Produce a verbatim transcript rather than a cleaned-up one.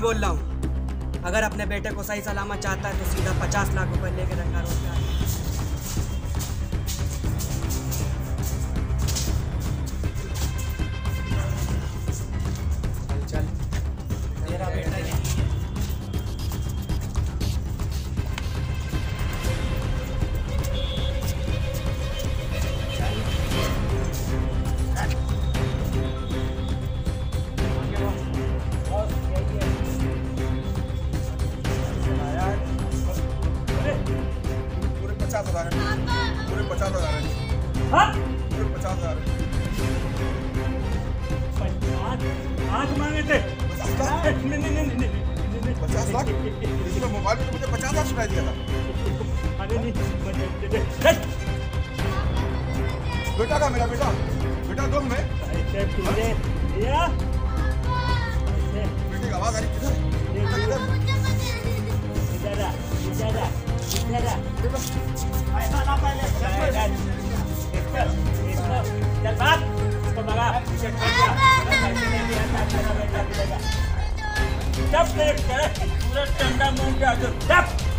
नहीं बोल रहा हूँ। अगर अपने बेटे को सही सलामत चाहता है तो सीधा पचास लाख रुपए लेके रंगा रोड पे आ। चल मेरा बेटा यही है। पचास हजार पूरे पचास हजार पूरे पचास हजार आठ मांगे थे। नहीं नहीं नहीं नहीं पचास लाख इसमें मोबाइल में तो मुझे पचास लाख सुनाई दिया था। अरे नहीं बेटा का मेरा बेटा बेटा दो हमें तुमने दिया बेटे की आवाज आ रही किधर इधर आ इधर आ इधर आ ऐसा ना पहले चल बात इसको भगा जब देख पूरा ठंडा मुंह के